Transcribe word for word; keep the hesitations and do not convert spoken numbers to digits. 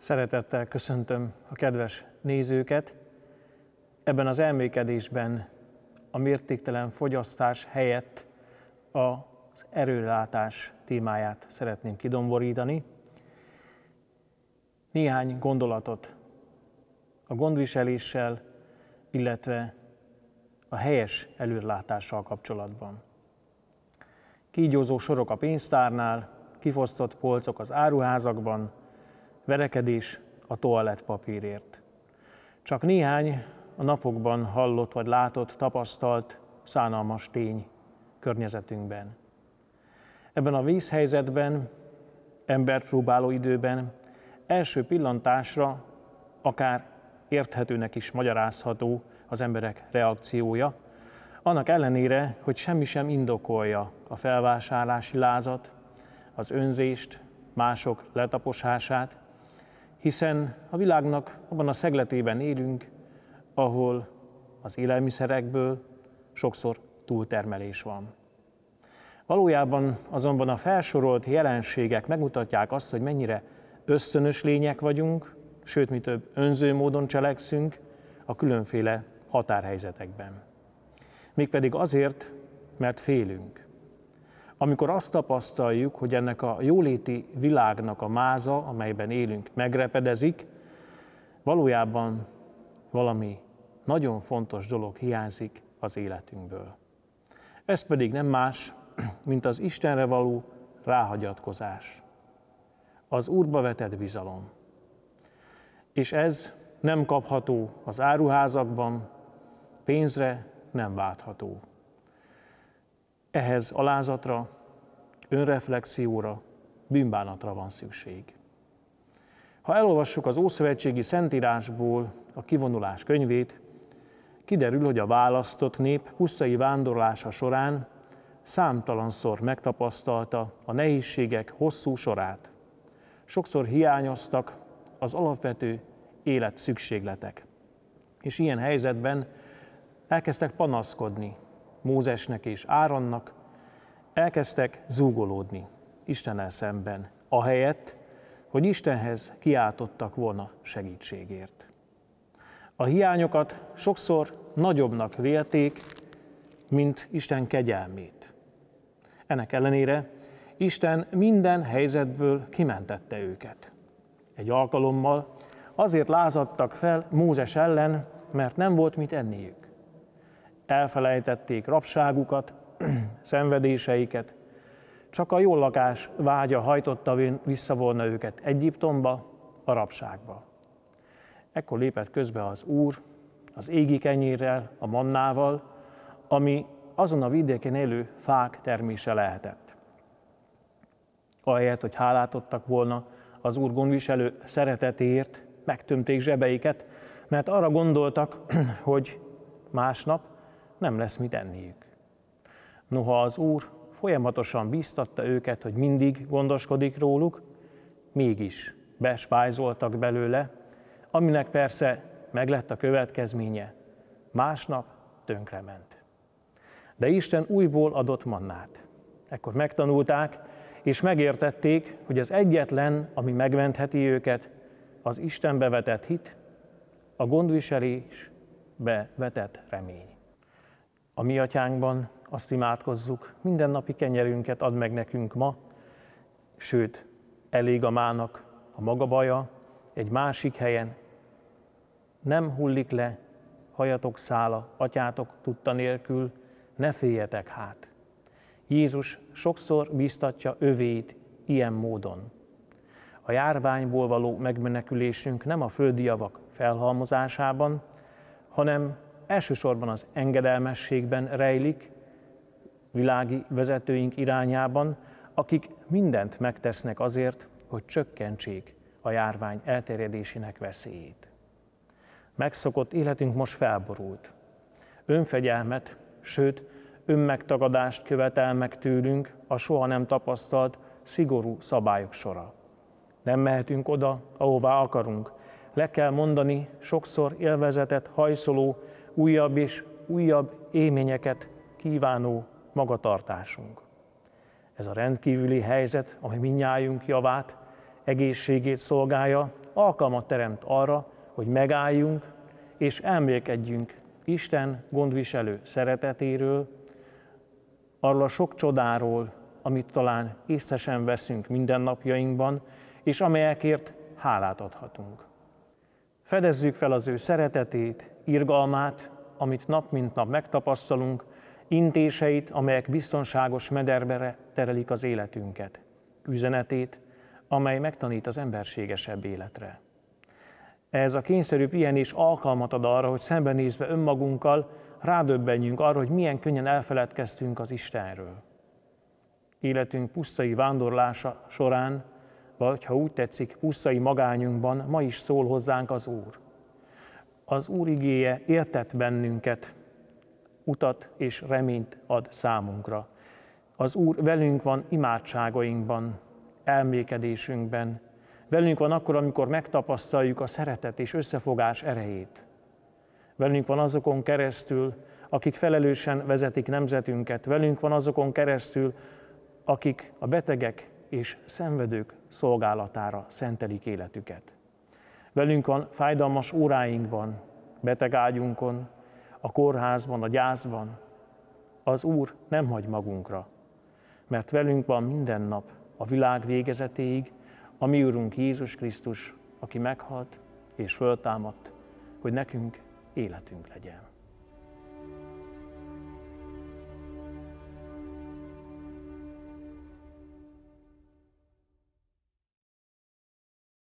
Szeretettel köszöntöm a kedves nézőket. Ebben az elmékedésben a mértéktelen fogyasztás helyett az erőrelátás témáját szeretném kidomborítani. Néhány gondolatot a gondviseléssel, illetve a helyes előrelátással kapcsolatban. Kígyózó sorok a pénztárnál, kifosztott polcok az áruházakban, verekedés a toalettpapírért. Csak néhány a napokban hallott vagy látott, tapasztalt, szánalmas tény környezetünkben. Ebben a vészhelyzetben, embert próbáló időben első pillantásra akár érthetőnek is magyarázható az emberek reakciója, annak ellenére, hogy semmi sem indokolja a felvásárlási lázat, az önzést, mások letaposását, hiszen a világnak abban a szegletében élünk, ahol az élelmiszerekből sokszor túltermelés van. Valójában azonban a felsorolt jelenségek megmutatják azt, hogy mennyire ösztönös lények vagyunk, sőt, mi több, önző módon cselekszünk a különféle határhelyzetekben. Mégpedig azért, mert félünk. Amikor azt tapasztaljuk, hogy ennek a jóléti világnak a máza, amelyben élünk, megrepedezik, valójában valami nagyon fontos dolog hiányzik az életünkből. Ez pedig nem más, mint az Istenre való ráhagyatkozás, az Úrba vetett bizalom. És ez nem kapható az áruházakban, pénzre nem váltható. Ehhez alázatra, önreflexióra, bűnbánatra van szükség. Ha elolvassuk az ószövetségi Szentírásból a Kivonulás könyvét, kiderül, hogy a választott nép pusztai vándorlása során számtalanszor megtapasztalta a nehézségek hosszú sorát. Sokszor hiányoztak az alapvető élet szükségletek. És ilyen helyzetben elkezdtek panaszkodni Mózesnek és Áronnak, elkezdtek zúgolódni Istennel szemben, ahelyett, hogy Istenhez kiáltottak volna segítségért. A hiányokat sokszor nagyobbnak vélték, mint Isten kegyelmét. Ennek ellenére Isten minden helyzetből kimentette őket. Egy alkalommal azért lázadtak fel Mózes ellen, mert nem volt mit enniük. Elfelejtették rabságukat, szenvedéseiket, csak a jól lakás vágya hajtotta vissza volna őket Egyiptomba, a rabságba. Ekkor lépett közbe az Úr, az égi kenyérrel, a mannával, ami azon a vidéken élő fák termése lehetett. Ahelyett, hogy hálát adtak volna az Úr gondviselő szeretetéért, megtömték zsebeiket, mert arra gondoltak, hogy másnap nem lesz mit enniük. Noha az Úr folyamatosan bíztatta őket, hogy mindig gondoskodik róluk, mégis bespájzoltak belőle, aminek persze meglett a következménye, másnap tönkrement. De Isten újból adott mannát. Ekkor megtanulták, és megértették, hogy az egyetlen, ami megmentheti őket, az Istenbe vetett hit, a gondviselésbe vetett remény. A mi atyánkban azt imádkozzuk, mindennapi kenyerünket add meg nekünk ma, sőt, elég a mának a maga baja, egy másik helyen nem hullik le hajatok szála, atyátok tudta nélkül, ne féljetek hát. Jézus sokszor bíztatja övéit ilyen módon. A járványból való megmenekülésünk nem a földi javak felhalmozásában, hanem elsősorban az engedelmességben rejlik, világi vezetőink irányában, akik mindent megtesznek azért, hogy csökkentsék a járvány elterjedésének veszélyét. Megszokott életünk most felborult. Önfegyelmet, sőt, önmegtagadást követel meg tőlünk a soha nem tapasztalt, szigorú szabályok sora. Nem mehetünk oda, ahová akarunk. Le kell mondani sokszor élvezetet hajszoló, újabb és újabb élményeket kívánó magatartásunk. Ez a rendkívüli helyzet, ami mindnyájunk javát, egészségét szolgálja, alkalmat teremt arra, hogy megálljunk és elmélkedjünk Isten gondviselő szeretetéről, arról a sok csodáról, amit talán észre sem veszünk mindennapjainkban, és amelyekért hálát adhatunk. Fedezzük fel az ő szeretetét, irgalmát, amit nap mint nap megtapasztalunk, intéseit, amelyek biztonságos mederbe terelik az életünket, üzenetét, amely megtanít az emberségesebb életre. Ez a kényszerű pihenés alkalmat ad arra, hogy szembenézve önmagunkkal rádöbbenjünk arra, hogy milyen könnyen elfeledkeztünk az Istenről. Életünk pusztai vándorlása során, vagy ha úgy tetszik, pusztai magányunkban ma is szól hozzánk az Úr. Az Úr igéje értet bennünket, utat és reményt ad számunkra. Az Úr velünk van imádságainkban, elmékedésünkben, velünk van akkor, amikor megtapasztaljuk a szeretet és összefogás erejét. Velünk van azokon keresztül, akik felelősen vezetik nemzetünket, velünk van azokon keresztül, akik a betegek és szenvedők szolgálatára szentelik életüket. Velünk van fájdalmas óráinkban, betegágyunkon, a kórházban, a gyászban. Az Úr nem hagy magunkra, mert velünk van minden nap a világ végezetéig a mi Úrunk Jézus Krisztus, aki meghalt és föltámadt, hogy nekünk életünk legyen.